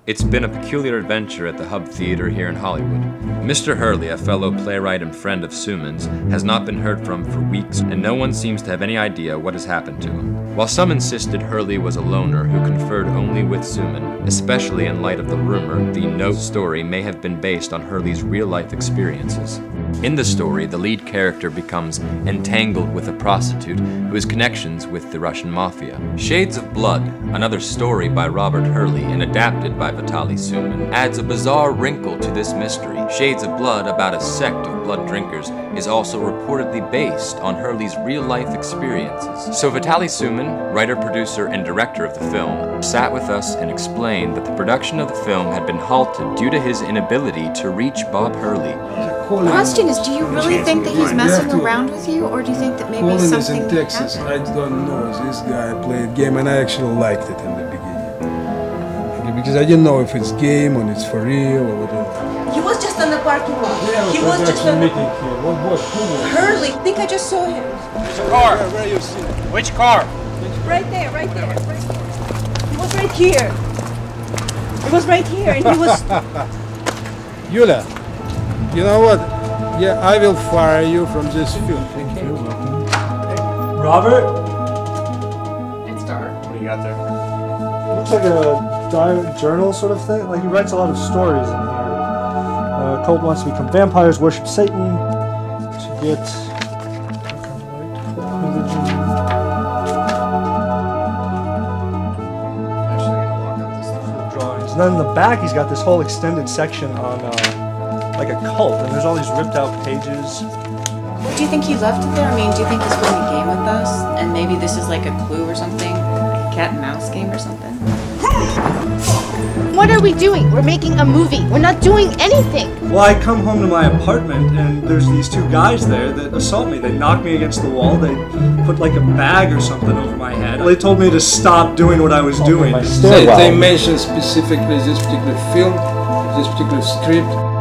It's been a peculiar adventure at the Hub Theater here in Hollywood. Mr. Hurley, a fellow playwright and friend of Suman's, has not been heard from for weeks, and no one seems to have any idea what has happened to him. While some insisted Hurley was a loner who conferred only with Suman, especially in light of the rumor the Note story may have been based on Hurley's real-life experiences. In the story, the lead character becomes entangled with a prostitute who has connections with the Russian mafia. Shades of Blood, another story by Robert Hurley and adapted by Vitaly Suman, adds a bizarre wrinkle to this mystery. Shades of Blood, about a sect of blood drinkers, is also reportedly based on Hurley's real-life experiences. So Vitaly Suman, writer, producer, and director of the film, sat with us and explained that the production of the film had been halted due to his inability to reach Bob Hurley. The question is, do you really think that he's messing around with you, or do you think that maybe Colin something is in Texas. I don't know. This guy played game, and I actually liked it in the beginning. Okay, because I didn't know if it's game or it's for real or whatever. He was just on the parking lot. Yeah, he was just on meeting here. What was? Who was? Hurley. I think I just saw him. Which car? Where you see it? Which car? Right there, right there, right there. He was right here. It was right here, and he was... Yulia, you know what? Yeah, I will fire you from this film. Thank you. Robert? It's dark. What do you got there? Looks like a diary journal sort of thing. Like he writes a lot of stories in here. Cult wants to become vampires, worship Satan, to get drawings. And then in the back, he's got this whole extended section on like a cult, and there's all these ripped out pages. Do you think he left it there? I mean, do you think he's playing a game with us? And maybe this is like a clue or something? Like a cat and mouse game or something? What are we doing? We're making a movie. We're not doing anything. Well, I come home to my apartment, and there's these two guys there that assault me. They knock me against the wall. They put like a bag or something over my head. They told me to stop doing what I was doing. They mentioned specifically this particular film, this particular script.